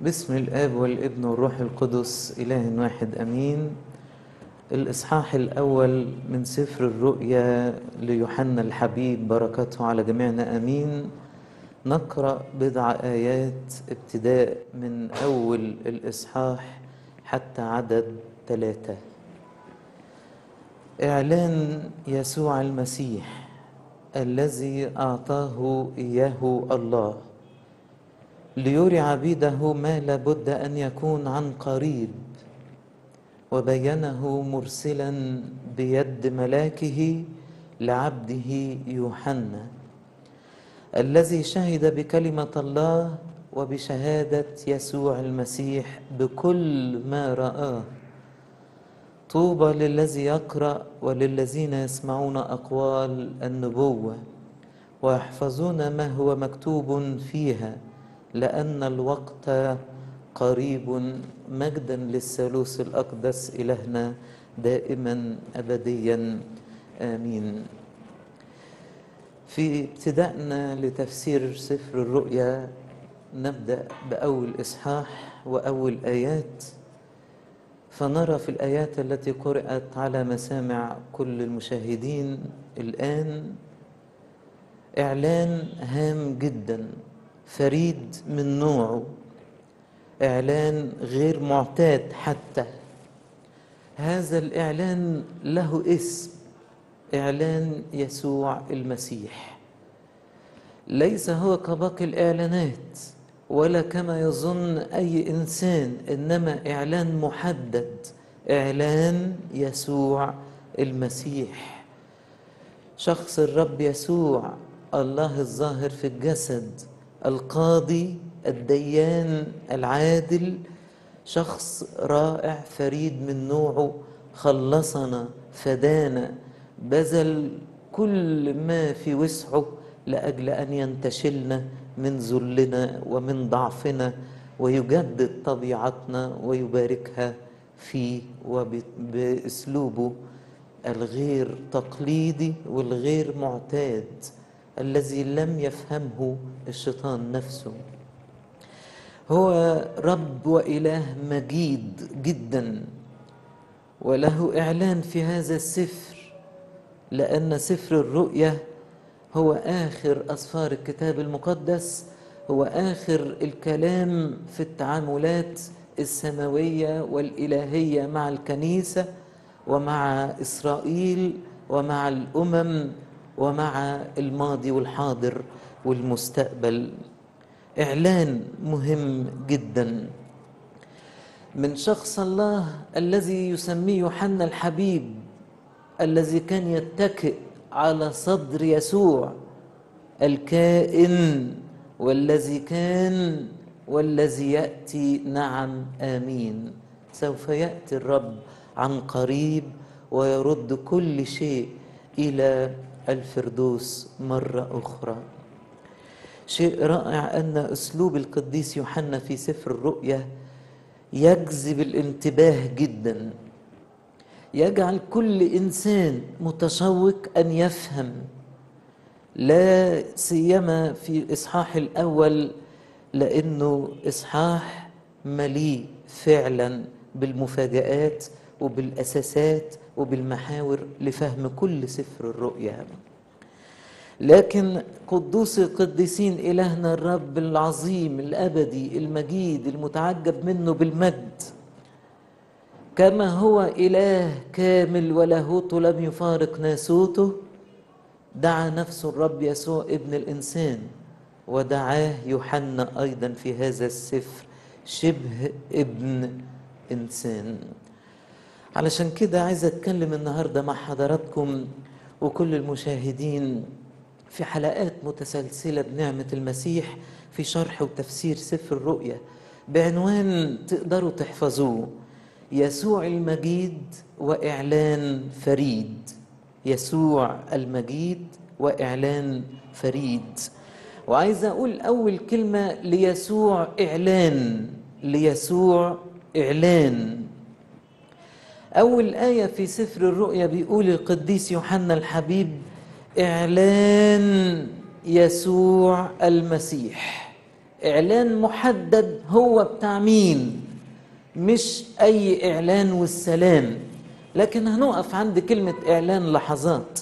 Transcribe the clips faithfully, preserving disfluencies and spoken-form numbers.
باسم الآب والابن والروح القدس إله واحد أمين. الإصحاح الأول من سفر الرؤيا ليوحنا الحبيب، بركاته على جميعنا أمين. نقرأ بضع آيات ابتداء من أول الإصحاح حتى عدد ثلاثة. إعلان يسوع المسيح الذي أعطاه إياه الله ليري عبيده ما لابد أن يكون عن قريب، وبينه مرسلا بيد ملاكه لعبده يوحنا الذي شهد بكلمة الله وبشهادة يسوع المسيح بكل ما رآه. طوبى للذي يقرأ وللذين يسمعون أقوال النبوة ويحفظون ما هو مكتوب فيها، لأن الوقت قريب. مجدا للثالوث الأقدس إلهنا دائما أبديا آمين. في ابتدائنا لتفسير سفر الرؤيا نبدأ بأول إصحاح وأول آيات، فنرى في الآيات التي قرأت على مسامع كل المشاهدين الآن إعلان هام جدا فريد من نوعه، إعلان غير معتاد. حتى هذا الإعلان له اسم، إعلان يسوع المسيح. ليس هو كباقي الإعلانات ولا كما يظن أي إنسان، إنما إعلان محدد، إعلان يسوع المسيح، شخص الرب يسوع، الله الظاهر في الجسد، القاضي الديان العادل، شخص رائع فريد من نوعه، خلصنا فدانا، بذل كل ما في وسعه لأجل أن ينتشلنا من ذلنا ومن ضعفنا ويجدد طبيعتنا ويباركها فيه وبأسلوبه الغير تقليدي والغير معتاد الذي لم يفهمه الشيطان نفسه. هو رب وإله مجيد جدا، وله إعلان في هذا السفر، لأن سفر الرؤيا هو آخر أسفار الكتاب المقدس، هو آخر الكلام في التعاملات السماوية والإلهية مع الكنيسة ومع إسرائيل ومع الأمم ومع الماضي والحاضر والمستقبل. إعلان مهم جدا من شخص الله الذي يسميه يوحنا الحبيب، الذي كان يتكئ على صدر يسوع الكائن والذي كان والذي يأتي. نعم آمين. سوف يأتي الرب عن قريب ويرد كل شيء إلى الفردوس مرة أخرى. شيء رائع أن أسلوب القديس يوحنا في سفر الرؤيا يجذب الانتباه جدا، يجعل كل إنسان متشوق أن يفهم، لا سيما في الإصحاح الأول، لأنه إصحاح مليء فعلا بالمفاجآت وبالأساسات وبالمحاور لفهم كل سفر الرؤيا. لكن قدوس القديسين إلهنا الرب العظيم الأبدي المجيد المتعجب منه بالمجد، كما هو إله كامل ولاهوته لم يفارق ناسوته، دعا نفسه الرب يسوع ابن الإنسان ودعاه يوحنا أيضا في هذا السفر شبه ابن إنسان. علشان كده عايز أتكلم النهاردة مع حضراتكم وكل المشاهدين في حلقات متسلسلة بنعمة المسيح في شرح وتفسير سفر الرؤيا بعنوان تقدروا تحفظوه: يسوع المجيد وإعلان فريد. يسوع المجيد وإعلان فريد. وعايز أقول أول كلمة ليسوع إعلان، ليسوع إعلان. أول آية في سفر الرؤيا بيقول القديس يوحنا الحبيب: إعلان يسوع المسيح. إعلان محدد هو بتاع مين، مش أي إعلان والسلام. لكن هنقف عند كلمة إعلان لحظات.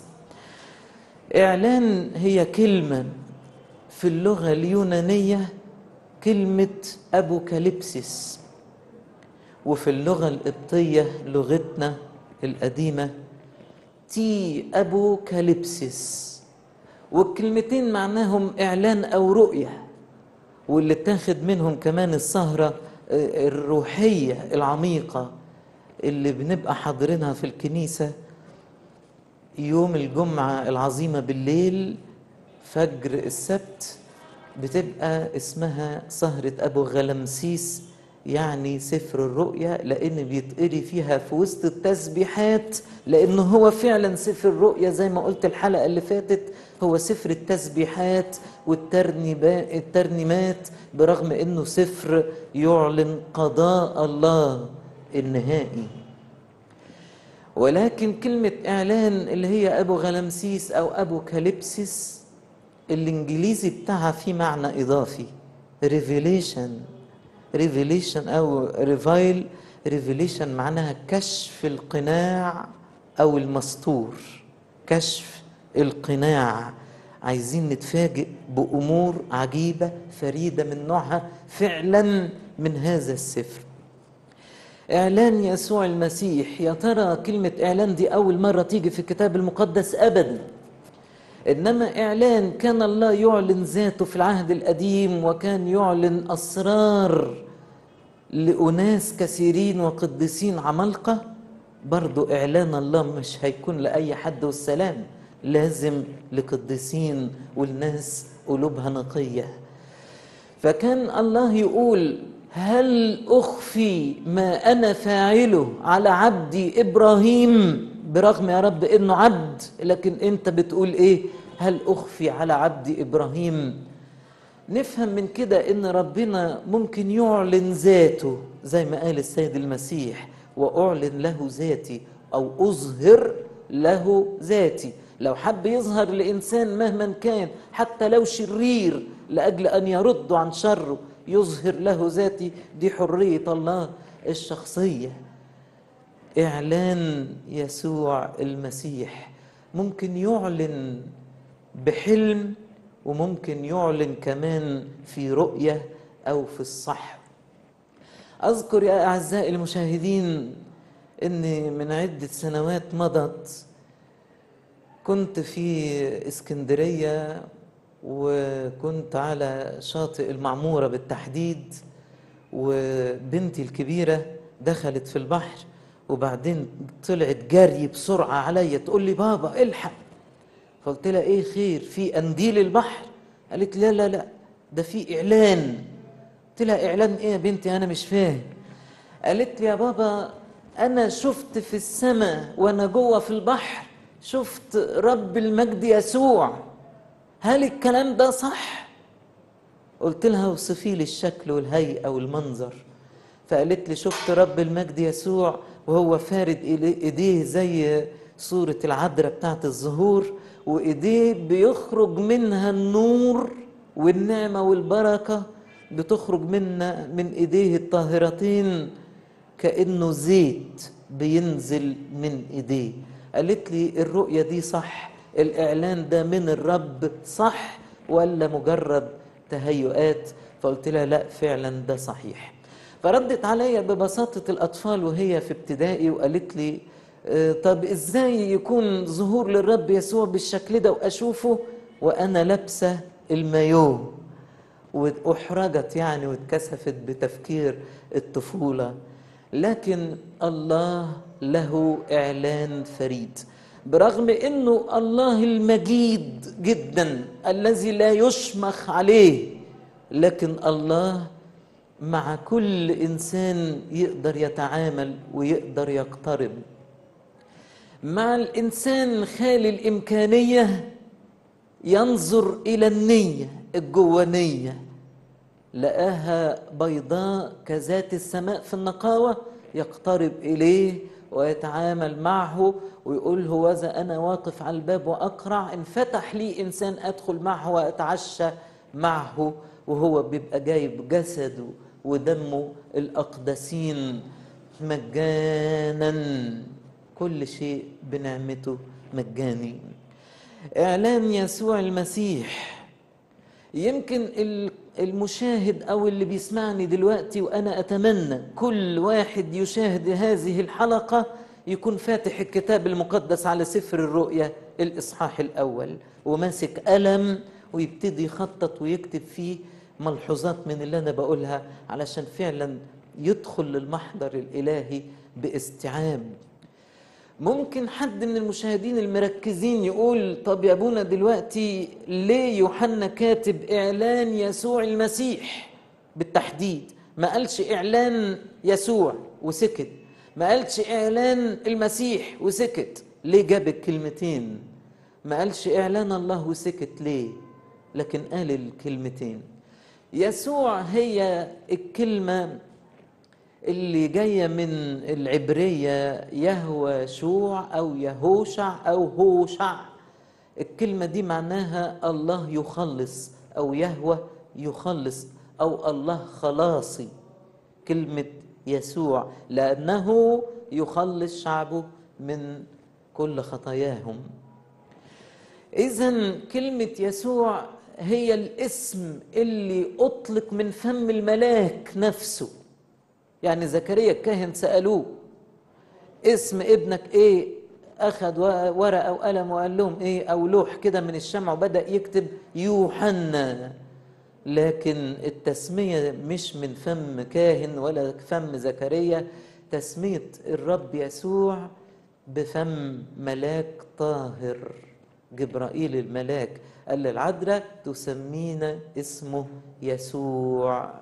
إعلان هي كلمة في اللغة اليونانية كلمة أبوكاليبسيس، وفي اللغة القبطية لغتنا القديمة تي أبوكاليبسيس، والكلمتين معناهم إعلان أو رؤية، واللي تاخد منهم كمان السهرة الروحية العميقة اللي بنبقى حاضرينها في الكنيسة يوم الجمعة العظيمة بالليل فجر السبت، بتبقى اسمها سهرة أبو غلمسيس، يعني سفر الرؤيا، لأن بيتقري فيها في وسط التسبيحات، لأنه هو فعلا سفر الرؤيا زي ما قلت الحلقة اللي فاتت، هو سفر التسبيحات والترنيمات، برغم أنه سفر يعلن قضاء الله النهائي. ولكن كلمة إعلان اللي هي أبو غلمسيس أو أبو كاليبسيس الإنجليزي بتاعها في معنى إضافي، revelation revelation أو reveal. revelation معناها كشف القناع أو المستور، كشف القناع. عايزين نتفاجئ بأمور عجيبة فريدة من نوعها فعلا من هذا السفر. إعلان يسوع المسيح، يا ترى كلمة إعلان دي أول مرة تيجي في الكتاب المقدس؟ أبدا، إنما إعلان كان الله يعلن ذاته في العهد القديم، وكان يعلن أسرار لأناس كثيرين وقديسين عمالقة. برضو إعلان الله مش هيكون لأي حد والسلام، لازم لقديسين والناس قلوبها نقية. فكان الله يقول هل أخفي ما أنا فاعله على عبدي إبراهيم، برغم يا رب إنه عبد، لكن أنت بتقول إيه؟ هل أخفي على عبدي إبراهيم. نفهم من كده إن ربنا ممكن يعلن ذاته زي ما قال السيد المسيح، وأعلن له ذاتي أو أظهر له ذاتي. لو حب يظهر لإنسان مهما كان حتى لو شرير لأجل أن يرد عن شره يظهر له ذاتي، دي حرية الله الشخصية. إعلان يسوع المسيح ممكن يعلن بحلم، وممكن يعلن كمان في رؤية أو في الصحو. أذكر يا أعزائي المشاهدين أني من عدة سنوات مضت كنت في اسكندرية، وكنت على شاطئ المعمورة بالتحديد، وبنتي الكبيرة دخلت في البحر، وبعدين طلعت جري بسرعة عليا تقول لي بابا الحق. فقلت لها ايه خير، في قنديل البحر؟ قالت لا لا لا ده في اعلان. قلت لها اعلان ايه يا بنتي انا مش فاهم؟ قالت لي يا بابا انا شفت في السماء وانا جوه في البحر، شفت رب المجد يسوع، هل الكلام ده صح؟ قلت لها اوصفي لي الشكل والهيئة والمنظر. فقالت لي شفت رب المجد يسوع وهو فارد ايديه زي صورة العذراء بتاعت الظهور، وايديه بيخرج منها النور والنعمة والبركة، بتخرج منا من ايديه الطاهرتين كأنه زيت بينزل من ايديه. قالت لي الرؤية دي صح، الاعلان ده من الرب صح ولا مجرد تهيؤات؟ فقلت لها لا فعلا ده صحيح. فردت عليا ببساطة الأطفال وهي في ابتدائي وقالت لي طب إزاي يكون ظهور للرب يسوع بالشكل ده وأشوفه وأنا لابسة المايو؟ وأحرجت يعني واتكسفت بتفكير الطفولة. لكن الله له إعلان فريد، برغم أنه الله المجيد جدا الذي لا يشمخ عليه، لكن الله مع كل إنسان يقدر يتعامل ويقدر يقترب. مع الإنسان خالي الإمكانية ينظر إلى النية الجوانية، لقاها بيضاء كذات السماء في النقاوة، يقترب إليه ويتعامل معه ويقول هوذا أنا واقف على الباب وأقرع، إن فتح لي إنسان أدخل معه وأتعشى معه وهو بيبقى جايب جسده ودمه الأقدسين مجانا، كل شيء بنعمته مجاني. إعلان يسوع المسيح. يمكن المشاهد أو اللي بيسمعني دلوقتي، وأنا أتمنى كل واحد يشاهد هذه الحلقة يكون فاتح الكتاب المقدس على سفر الرؤيا الإصحاح الأول وماسك قلم ويبتدي يخطط ويكتب فيه ملحوظات من اللي أنا بقولها، علشان فعلا يدخل للمحضر الإلهي باستيعاب. ممكن حد من المشاهدين المركزين يقول طب يا ابونا دلوقتي ليه يوحنا كاتب إعلان يسوع المسيح بالتحديد؟ ما قالش إعلان يسوع وسكت، ما قالش إعلان المسيح وسكت، ليه جاب الكلمتين؟ ما قالش إعلان الله وسكت ليه؟ لكن قال الكلمتين. يسوع هي الكلمة اللي جاية من العبرية يهوى شوع أو يهوشع أو هوشع. الكلمة دي معناها الله يخلص أو يهوى يخلص أو الله خلاصي. كلمة يسوع لأنه يخلص شعبه من كل خطاياهم. إذن كلمة يسوع هي الاسم اللي أطلق من فم الملاك نفسه. يعني زكريا الكاهن سألوه اسم ابنك ايه، اخذ ورقة وقلم وقال لهم ايه، او لوح كده من الشمع وبدأ يكتب يوحنا. لكن التسمية مش من فم كاهن ولا فم زكريا، تسمية الرب يسوع بفم ملاك طاهر. جبرائيل الملاك قال للعذراء تسمينا اسمه يسوع،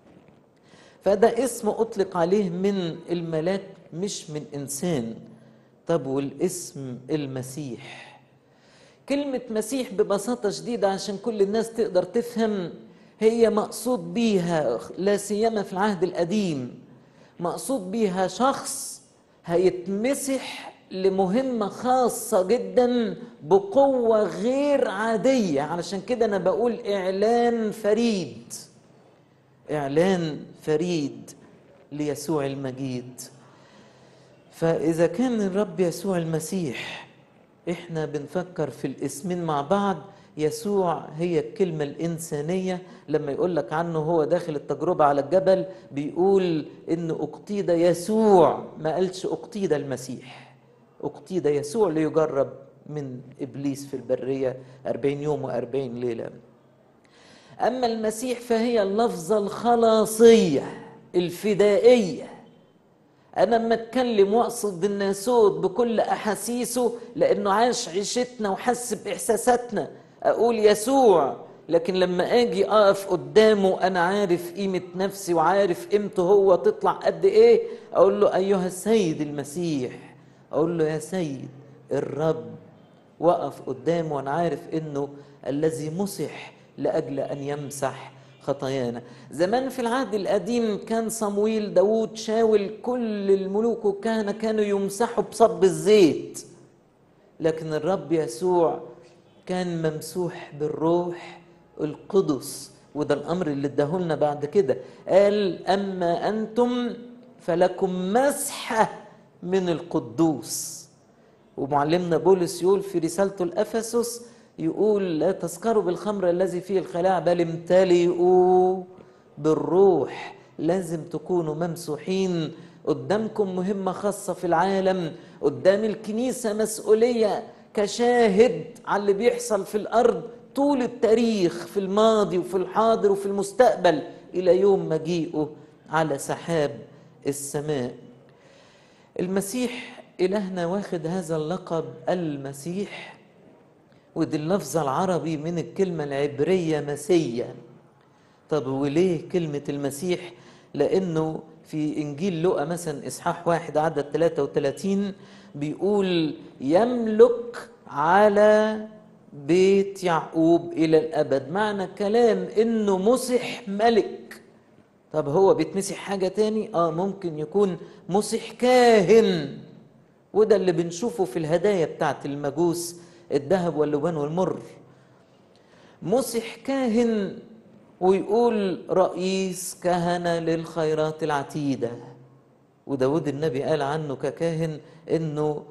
فده اسم أطلق عليه من الملاك مش من إنسان. طب والاسم المسيح، كلمة مسيح ببساطة شديدة عشان كل الناس تقدر تفهم، هي مقصود بيها لا سيما في العهد القديم، مقصود بيها شخص هيتمسح لمهمة خاصة جدا بقوة غير عادية. علشان كده أنا بقول إعلان فريد، إعلان فريد ليسوع المجيد. فإذا كان الرب يسوع المسيح، إحنا بنفكر في الاسمين مع بعض. يسوع هي الكلمة الإنسانية، لما يقول لك عنه هو داخل التجربة على الجبل بيقول إنه اقتيد يسوع، ما قالش اقتيد المسيح، اقتيد يسوع ليجرب من إبليس في البرية أربعين يوم وأربعين ليلة. أما المسيح فهي اللفظة الخلاصية الفدائية. أنا لما أتكلم وأقصد الناسوت بكل أحاسيسه لأنه عاش عيشتنا وحس بإحساساتنا أقول يسوع، لكن لما أجي أقف قدامه أنا عارف قيمة نفسي وعارف قيمته هو تطلع قد إيه، أقول له أيها السيد المسيح، أقول له يا سيد الرب. وقف قدامه وأنا عارف إنه الذي مسح لأجل أن يمسح خطايانا. زمان في العهد القديم كان صمويل، داود، شاول، كل الملوك والكهنة كانوا يمسحوا بصب الزيت، لكن الرب يسوع كان ممسوح بالروح القدس، وده الأمر اللي اداهولنا بعد كده. قال أما أنتم فلكم مسحة من القدوس. ومعلمنا بولس يقول في رسالته لأفسس، يقول لا تسكروا بالخمر الذي فيه الخلاع بل امتلئوا بالروح. لازم تكونوا ممسوحين. قدامكم مهمة خاصة في العالم، قدام الكنيسة مسؤولية كشاهد على اللي بيحصل في الأرض طول التاريخ، في الماضي وفي الحاضر وفي المستقبل إلى يوم مجيئه على سحاب السماء. المسيح إلهنا واخد هذا اللقب المسيح، ودي اللفظ العربي من الكلمة العبرية مسيا. طب وليه كلمة المسيح؟ لأنه في إنجيل لوقا مثلا إصحاح واحد عدد ثلاثة وثلاثين بيقول يملك على بيت يعقوب إلى الأبد. معنى كلام إنه مسح ملك. طب هو بيتمسح حاجة تاني؟ آه ممكن يكون مسح كاهن، وده اللي بنشوفه في الهدايا بتاعت المجوس، الذهب واللبان والمر. مسح كاهن ويقول رئيس كهنة للخيرات العتيدة. وداود النبي قال عنه ككاهن إنه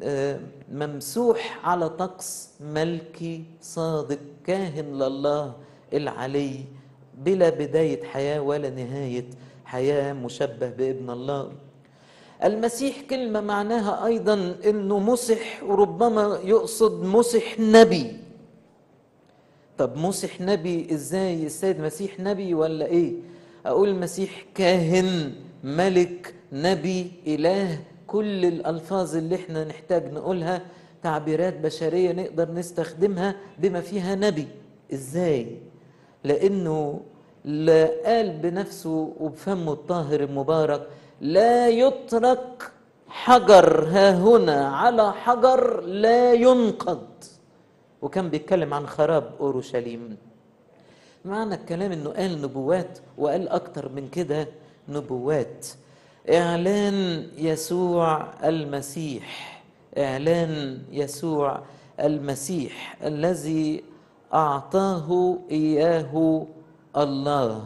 ممسوح على طقس ملكي صادق، كاهن لله العلي بلا بداية حياة ولا نهاية حياة، مشبه بابن الله. المسيح كلمة معناها أيضا إنه مسح، وربما يقصد مسح نبي. طب مسح نبي إزاي؟ السيد المسيح نبي ولا إيه؟ أقول المسيح كاهن، ملك، نبي، إله. كل الألفاظ اللي احنا نحتاج نقولها تعبيرات بشرية نقدر نستخدمها بما فيها نبي. إزاي؟ لأنه لا قال بنفسه وبفمه الطاهر المبارك لا يترك حجر ها هنا على حجر لا ينقض، وكان بيتكلم عن خراب أورشليم. معنى الكلام انه قال نبوات، وقال اكتر من كده نبوات. اعلان يسوع المسيح، اعلان يسوع المسيح الذي اعطاه اياه الله.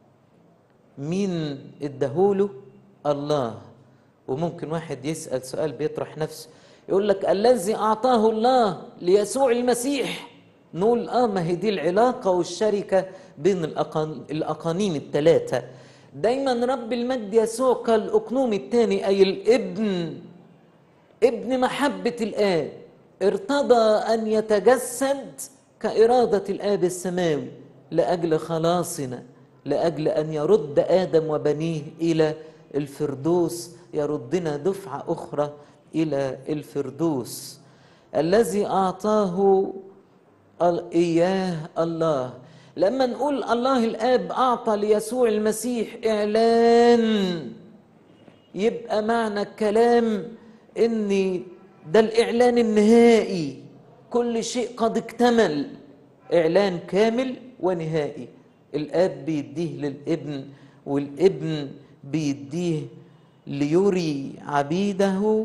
مين اداهوله؟ الله. وممكن واحد يسأل سؤال بيطرح نفسه، يقول لك الذي اعطاه الله ليسوع المسيح. نقول اه ما هي دي العلاقة والشركة بين الأقانيم الثلاثة. دايما رب المجد يسوع كالأقنوم الثاني، أي الابن، ابن محبة الآب، ارتضى أن يتجسد كإرادة الآب السماوي لأجل خلاصنا، لأجل أن يرد آدم وبنيه إلى الفردوس، يردنا دفعة أخرى إلى الفردوس. الذي أعطاه إياه الله. لما نقول الله الآب أعطى ليسوع المسيح إعلان، يبقى معنى الكلام إن ده الإعلان النهائي، كل شيء قد اكتمل، إعلان كامل ونهائي. الآب بيديه للابن، والابن بيديه ليري عبيده،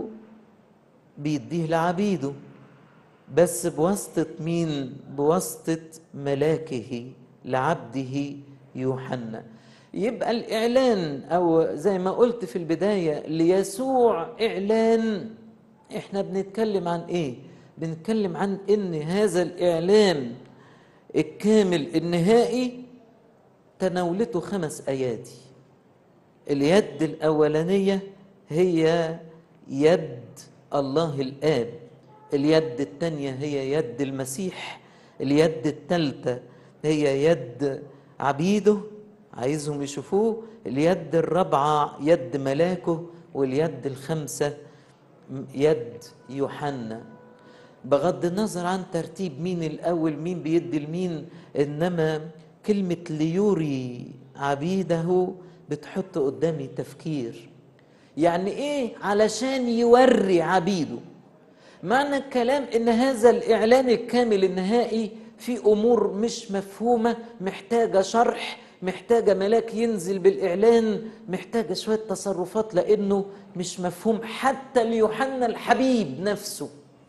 بيديه لعبيده، بس بواسطة مين؟ بواسطة ملاكه لعبده يوحنا. يبقى الإعلان، أو زي ما قلت في البداية، ليسوع إعلان. إحنا بنتكلم عن إيه؟ بنتكلم عن إن هذا الإعلان الكامل النهائي تناولته خمس أيادي. اليد الأولانية هي يد الله الآب، اليد الثانية هي يد المسيح، اليد الثالثة هي يد عبيده عايزهم يشوفوه، اليد الرابعة يد ملاكه، واليد الخامسة يد يوحنا. بغض النظر عن ترتيب مين الأول مين بيدي لمين، إنما كلمة ليوري عبيده بتحط قدامي تفكير. يعني إيه؟ علشان يوري عبيده. معنى الكلام إن هذا الإعلان الكامل النهائي في أمور مش مفهومة، محتاجة شرح، محتاجة ملاك ينزل بالإعلان، محتاجة شوية تصرفات، لأنه مش مفهوم حتى ليوحنا الحبيب نفسه.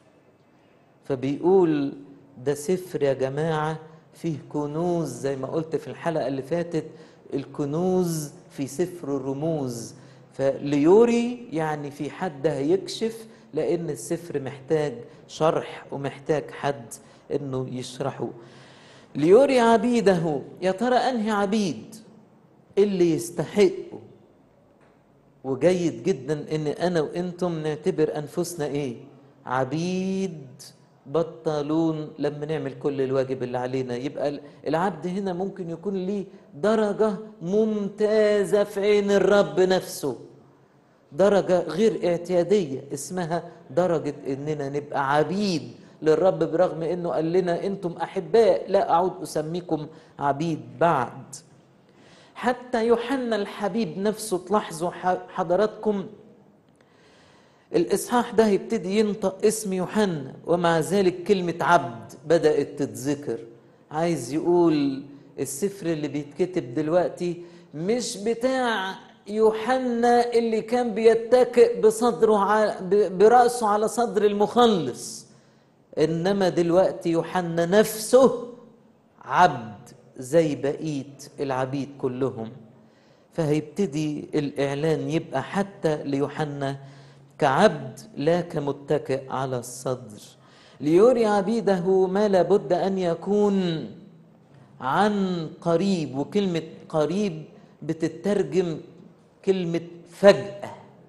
فبيقول ده سفر يا جماعة فيه كنوز، زي ما قلت في الحلقة اللي فاتت، الكنوز في سفر الرموز. فليوري يعني في حد هيكشف، لأن السفر محتاج شرح ومحتاج حد إنه يشرحه. ليوري عبيده، يا ترى أنهي عبيد اللي يستحقوا؟ وجيد جدا إن أنا وإنتم نعتبر أنفسنا إيه؟ عبيد بطلون لما نعمل كل الواجب اللي علينا. يبقى العبد هنا ممكن يكون ليه درجة ممتازة في عين الرب نفسه، درجة غير اعتيادية اسمها درجة إننا نبقى عبيد للرب، برغم إنه قال لنا أنتم أحباء لا أعود أسميكم عبيد بعد. حتى يوحنا الحبيب نفسه، تلاحظوا حضراتكم الإصحاح ده يبتدي ينطق اسم يوحنا، ومع ذلك كلمة عبد بدأت تتذكر. عايز يقول السفر اللي بيتكتب دلوقتي مش بتاع يوحنا اللي كان بيتكئ بصدره برأسه على صدر المخلص، إنما دلوقتي يوحنا نفسه عبد زي بقية العبيد كلهم. فهيبتدي الإعلان يبقى حتى ليوحنا كعبد لا كمتكئ على الصدر، ليري عبيده ما لابد أن يكون عن قريب. وكلمة قريب بتترجم كلمة فجأة،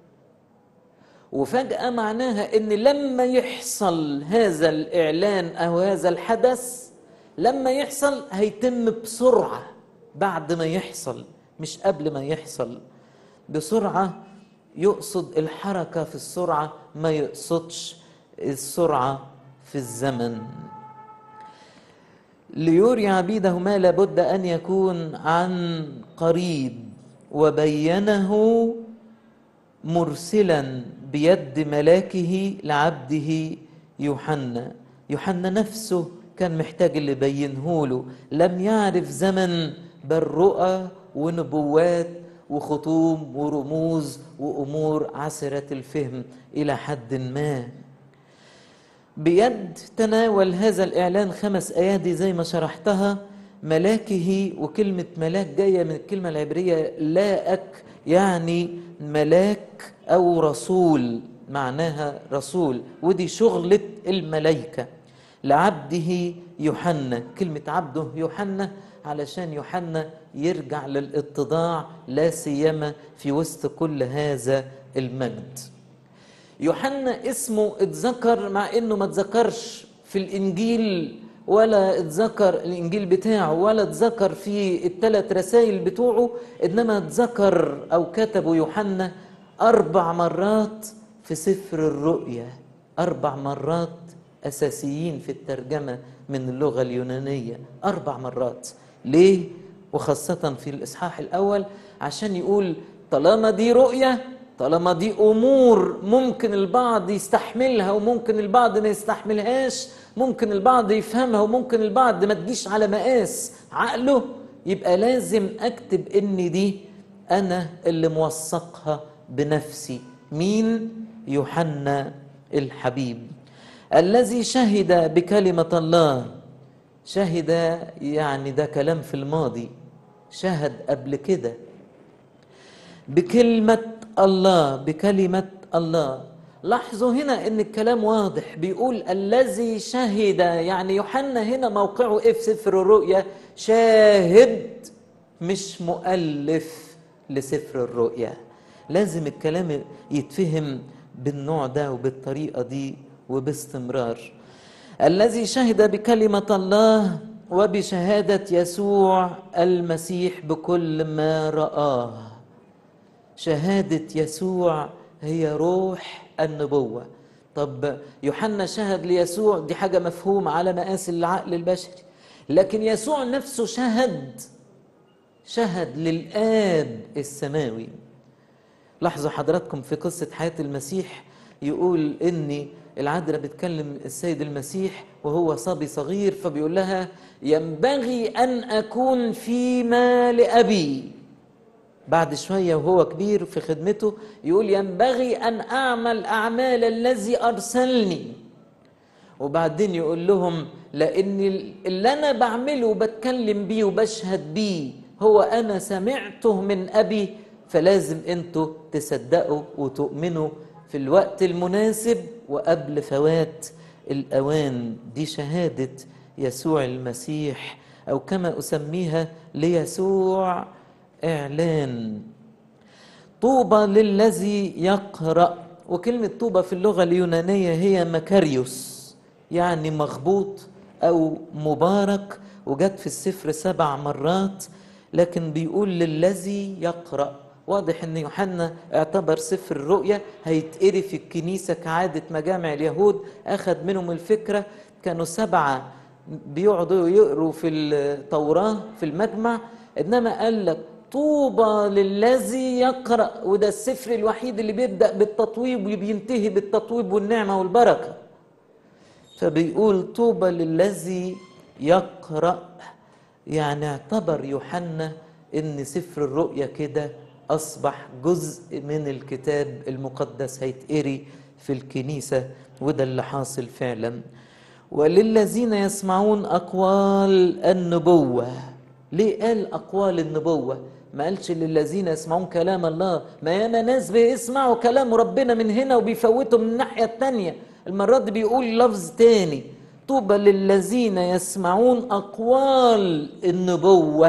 وفجأة معناها إن لما يحصل هذا الإعلان أو هذا الحدث، لما يحصل هيتم بسرعة بعد ما يحصل، مش قبل ما يحصل. بسرعة يقصد الحركة في السرعة، ما يقصدش السرعة في الزمن. ليري عبيده ما لابد أن يكون عن قريب، وبينه مرسلا بيد ملاكه لعبده يوحنا. يوحنا نفسه كان محتاج اللي بينه له، لم يعرف زمن بل رؤى ونبوات وخطوم ورموز وأمور عسرة الفهم إلى حد ما. بيد تناول هذا الإعلان خمس أيادي زي ما شرحتها. ملاكه، وكلمة ملاك جاية من الكلمة العبرية لاءك، يعني ملاك أو رسول، معناها رسول، ودي شغلة الملائكة. لعبده يوحنا، كلمة عبده يوحنا علشان يوحنا يرجع للاتضاع، لا سيما في وسط كل هذا المجد. يوحنا اسمه اتذكر مع انه ما اتذكرش في الانجيل، ولا اتذكر الانجيل بتاعه، ولا اتذكر في الثلاث رسائل بتوعه، انما اتذكر او كتبه يوحنا اربع مرات في سفر الرؤيا. اربع مرات اساسيين في الترجمة من اللغة اليونانية، اربع مرات. ليه؟ وخاصة في الاصحاح الاول عشان يقول طالما دي رؤية، طالما دي أمور ممكن البعض يستحملها وممكن البعض ما يستحملهاش، ممكن البعض يفهمها وممكن البعض ما تجيش على مقاس عقله، يبقى لازم أكتب إن دي أنا اللي موثقها بنفسي. مين؟ يوحنا الحبيب الذي شهد بكلمة الله. شهد يعني ده كلام في الماضي، شهد قبل كده بكلمة الله، بكلمة الله. لاحظوا هنا ان الكلام واضح، بيقول الذي شهد، يعني يوحنا هنا موقعه ايه في سفر الرؤيا؟ شاهد، مش مؤلف لسفر الرؤيا. لازم الكلام يتفهم بالنوع ده وبالطريقة دي وباستمرار. الذي شهد بكلمة الله وبشهادة يسوع المسيح بكل ما رآه. شهادة يسوع هي روح النبوة. طب يوحنا شهد ليسوع، دي حاجة مفهومة على مقاس العقل البشري، لكن يسوع نفسه شهد، شهد للآب السماوي. لاحظوا حضراتكم في قصة حياة المسيح، يقول إن العذراء بتكلم السيد المسيح وهو صبي صغير، فبيقول لها ينبغي أن أكون فيما لأبي. بعد شوية وهو كبير في خدمته يقول ينبغي أن أعمل أعمال الذي أرسلني. وبعدين يقول لهم لأن اللي أنا بعمله وبتكلم بيه وبشهد بيه هو أنا سمعته من أبي، فلازم أنتوا تصدقوا وتؤمنوا في الوقت المناسب وقبل فوات الأوان. دي شهادة يسوع المسيح، أو كما أسميها ليسوع إعلان. طوبى للذي يقرأ، وكلمة طوبى في اللغة اليونانية هي مكاريوس، يعني مغبوط أو مبارك، وجت في السفر سبع مرات، لكن بيقول للذي يقرأ. واضح ان يوحنا اعتبر سفر الرؤيا هيتقري في الكنيسة كعادة مجامع اليهود، أخذ منهم الفكرة. كانوا سبعة بيقعدوا يقروا في التوراة في المجمع، إنما قال لك طوبى للذي يقرأ، وده السفر الوحيد اللي بيبدأ بالتطويب وبينتهي بالتطويب والنعمة والبركة. فبيقول طوبى للذي يقرأ، يعني اعتبر يوحنا ان سفر الرؤيا كده اصبح جزء من الكتاب المقدس هيتقري في الكنيسة، وده اللي حاصل فعلا. وللذين يسمعون أقوال النبوة. ليه قال أقوال النبوة؟ ما قالش للذين يسمعون كلام الله. ما ياما ناس بيسمعوا كلام ربنا من هنا وبيفوتوا من الناحية التانية. المرة دي بيقول لفظ تاني: طوبى للذين يسمعون أقوال النبوة.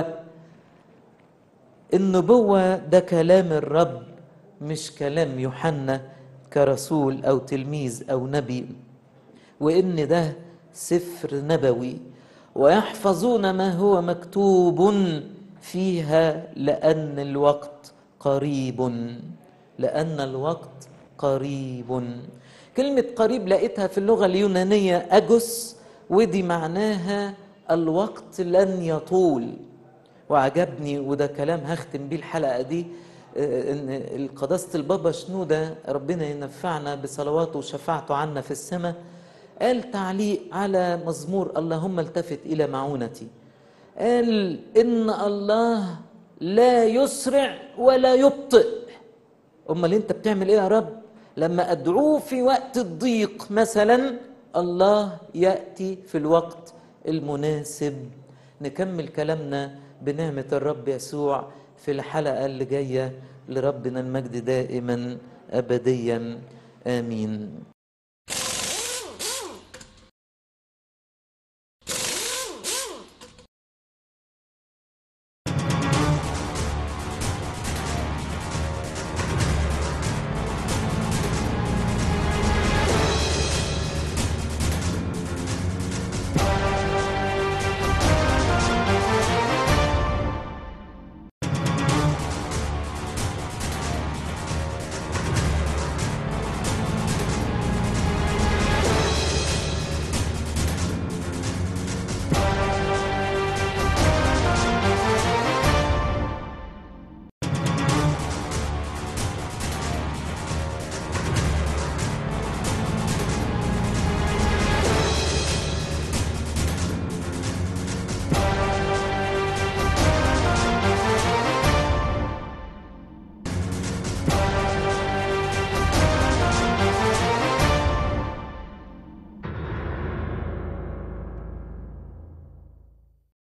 النبوة ده كلام الرب، مش كلام يوحنا كرسول أو تلميذ أو نبي، وإن ده سفر نبوي، ويحفظون ما هو مكتوب فيها لأن الوقت قريب. لأن الوقت قريب. كلمة قريب لقيتها في اللغة اليونانية أجوس، ودي معناها الوقت لن يطول. وعجبني، وده كلام هختم بيه الحلقة دي، ان القداسة البابا شنودة ربنا ينفعنا بصلواته وشفاعته عنا في السماء، قال تعليق على مزمور اللهم التفت إلى معونتي، قال إن الله لا يسرع ولا يبطئ. أمال أنت بتعمل إيه يا رب؟ لما أدعوه في وقت الضيق مثلا، الله يأتي في الوقت المناسب. نكمل كلامنا بنعمة الرب يسوع في الحلقة اللي جاية. لربنا المجد دائما أبديا، آمين.